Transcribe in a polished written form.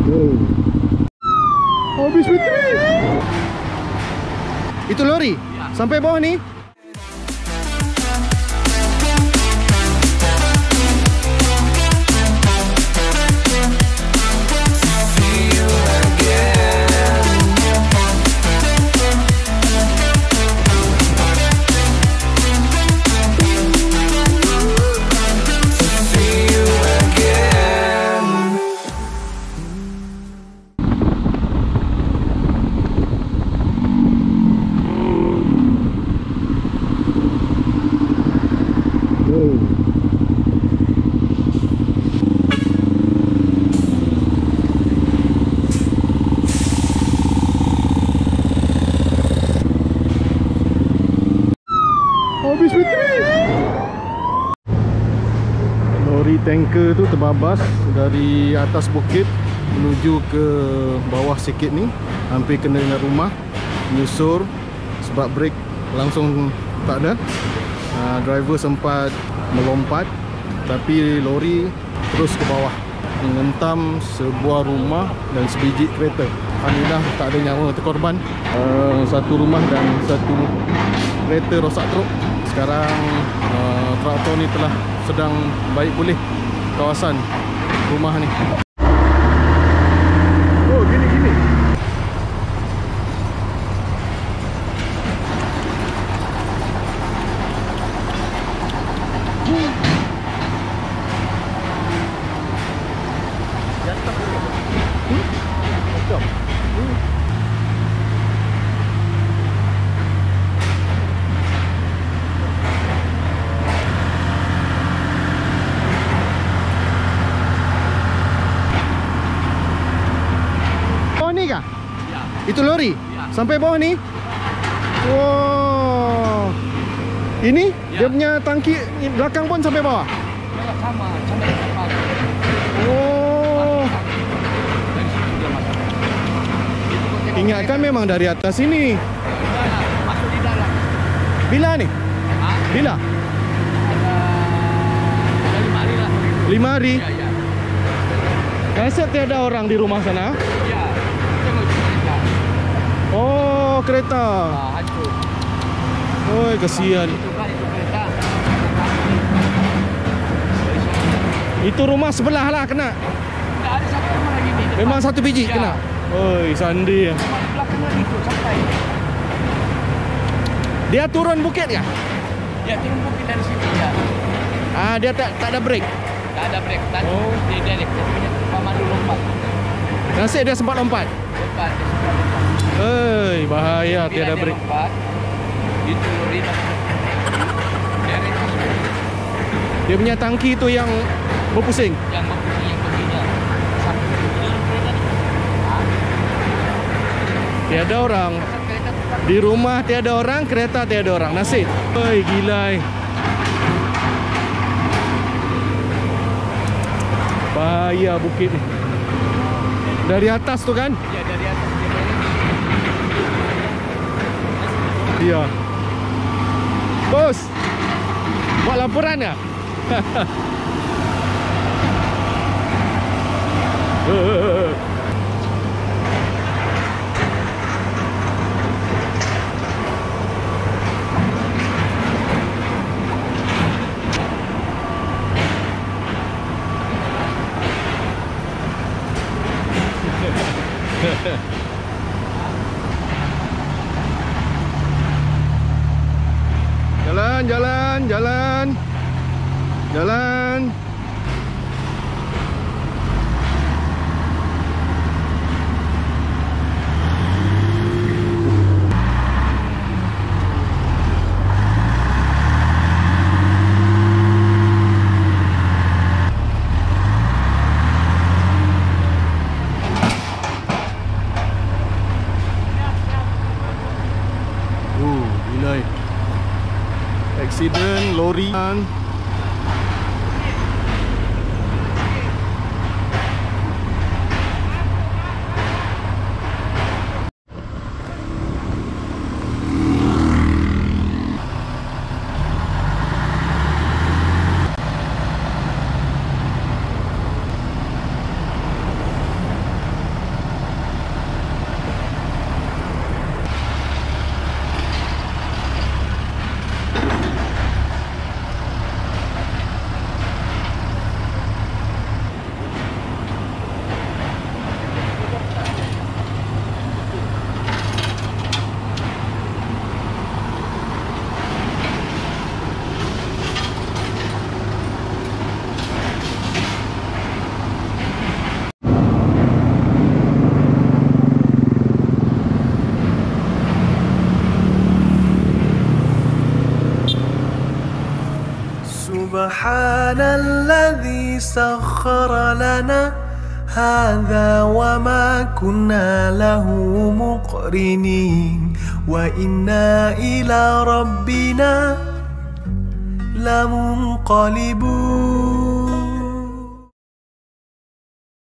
Habis bateri. Itu lori? Ya. Sampai bawah ni? Habis bateri. Lori tanker tu terbabas dari atas bukit menuju ke bawah sikit ni, hampir kena dengan rumah, menyusur sebab brek langsung tak ada. Driver sempat melompat tapi lori terus ke bawah, menghentam sebuah rumah dan sebiji kereta. Alhamdulillah tak ada nyawa terkorban. Satu rumah dan satu kereta rosak teruk. Sekarang traktor ni telah sedang baik pulih kawasan rumah ni. Oh, gini-gini. Ya. Itu lori? Ya. Sampai bawah ni? Wow. Ini ya. Dia punya tangki belakang pun sampai bawah? Ya, sama. Oh. Ingatkan memang dari atas ini. Masuk di dalam. Bila ni? Bila? Ada 5 hari lah. 5 hari? Ya, ya. Rasa tiada orang di rumah sana? Ya. Oh, kereta. Hancur. Oi, kasihan. Itu kereta. Itu rumah sebelah lah kena. Tak ada satu rumah lagi ni. Memang satu biji ya. kena. Oi, sandi. Belakang lagi tu sampai. Dia turun bukit kah? Ya, turun bukit dari situ ya. Dia tak ada brek. Tak ada brek. Tadi Oh. dia punya pemandu lompat. Nasib dia sempat lompat. Lompat. Dia sempat lompat. Hei, bahaya Bila tiada dia brek. lompat, itu lori dah. Dia punya tangki tu yang berpusing. Yang begini. Sampai begini. Tiada orang. Di rumah tiada orang, kereta tiada orang. Nasib. Hei, gila. Bahaya bukit ni. Dari atas tu kan? Ya, dari atas dia. Iya. Bos. Buat laporan tak? Jalan. Gila. Aksiden lori. سبحان الذي سخر لنا هذا وما كنا له مقرنين وإنا إلى ربنا لمنقلبون